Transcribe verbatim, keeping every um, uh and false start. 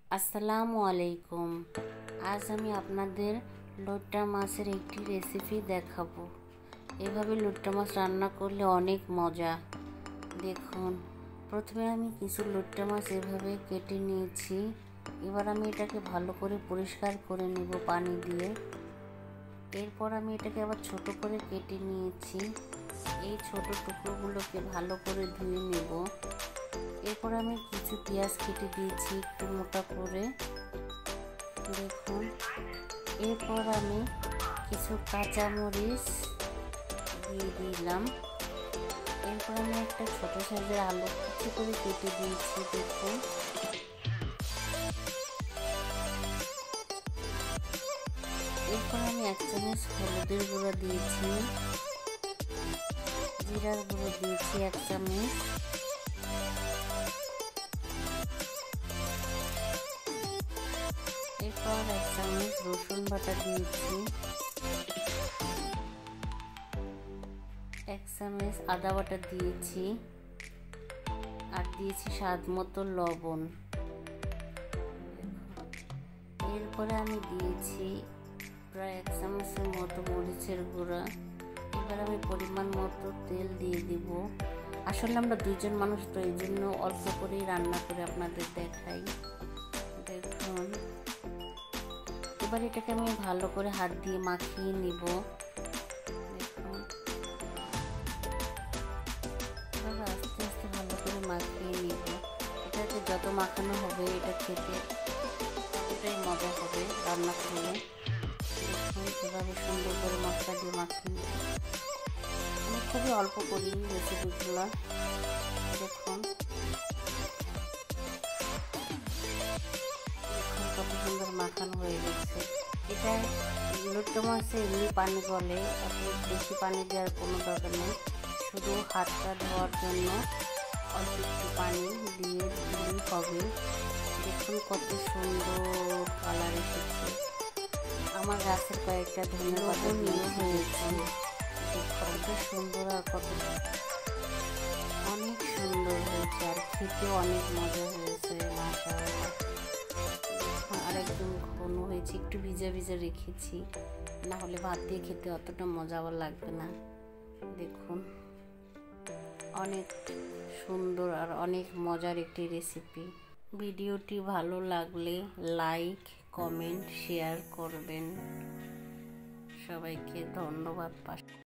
আসসালামু আলাইকুম। আজ আমি আপনাদের লোট্টা মাছের একটি রেসিপি দেখাবো। এভাবে লোট্টা মাছ রান্না করলে অনেক মজা। দেখুন, প্রথমে আমি কিছু লোট্টা মাছ এভাবে কেটে নিয়েছি। এবার আমি এটাকে ভালো করে পরিষ্কার করে নেব পানি দিয়ে। এরপর আমি এটাকে আবার ছোট করে কেটে নিয়েছি। এই ছোট টুকরোগুলোকে ভালো করে ধুয়ে নেব। এরপর আমি কিছু পেঁয়াজ কেটে দিয়েছি একটু মোটা করে, দেখুন। এরপর আমি কিছু কাঁচামরিচ দিয়ে দিলাম। এরপর আমি একটা ছোট সাইজের আলু কুচি করে কেটে দিয়েছি, দেখুন। এরপর আমি এক চামচ হলুদের গুঁড়ো দিয়েছি, জিরার গুঁড়ো দিয়েছি এক চামচ, এরপর এক চামচ রসুন বাটা দিয়েছি, এক চামচ আদা বাটা দিয়েছি, আর দিয়েছি স্বাদ মতো লবণ। এরপরে আমি দিয়েছি প্রায় এক চামচের মতো মরিচের গুঁড়া। এবার আমি পরিমাণ মতো তেল দিয়ে দিব। আসলে আমরা দুইজন মানুষ তো, এই জন্য অল্প করেই রান্না করে আপনাদের দেখাই, দেখুন। এবার এটাকে আমি ভালো করে হাত দিয়ে মাখিয়ে নিব, দেখুন। এবার আস্তে আস্তে ভালো করে মাখিয়ে নিব। এটাকে যত মাখানো হবে এটা খেতে ততটাই মজা হবে রান্না করলে। দেখুন, এভাবে সুন্দর করে মশলা দিয়ে মাখিয়ে নিব। আমি খুবই অল্প করি রেসিপিগুলো, দেখুন। কত সুন্দর মাখানো হয়ে গেছে। এটা লোট্টা মাছে এমনি পানি গলে, আপনি বেশি পানি দেওয়ার কোনো দরকার নেই। শুধু হাতটা ধোয়ার জন্য অল্প একটু পানি দিয়ে দিলেই হবে। দেখুন কত সুন্দর কালার এসেছে। আমার গাছের কয়েকটা ধনে পাতা নিয়ে হয়েছে, কত সুন্দর আর কত অনেক সুন্দর হয়েছে, আর খেতেও অনেক মজা হয়েছে, মাশাআল্লাহ। আর একদম ঘন হয়েছে, একটু ভিজা ভিজা রেখেছি, না হলে ভাত দিয়ে খেতে অতটা মজা লাগবে না। দেখুন, অনেক সুন্দর আর অনেক মজার একটি রেসিপি। ভিডিওটি ভালো লাগলে লাইক, কমেন্ট, শেয়ার করবেন। সবাইকে ধন্যবাদ।